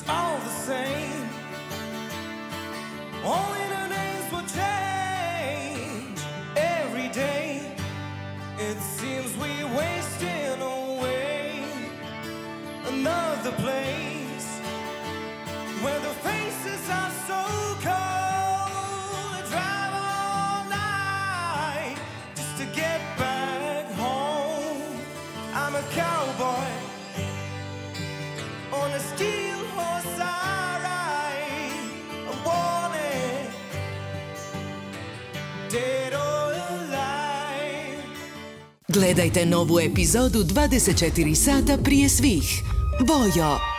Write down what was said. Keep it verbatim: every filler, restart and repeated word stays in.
all the same. Only the names will change every day. It seems we're wasting away. Another place where the faces are so cold. I drive all night just to get back home. I'm a cowboy on a steel horse I ride. I'm wanted, dead or alive. Gledajte novu epizodu dvadeset četiri sata prije svih. Vojo.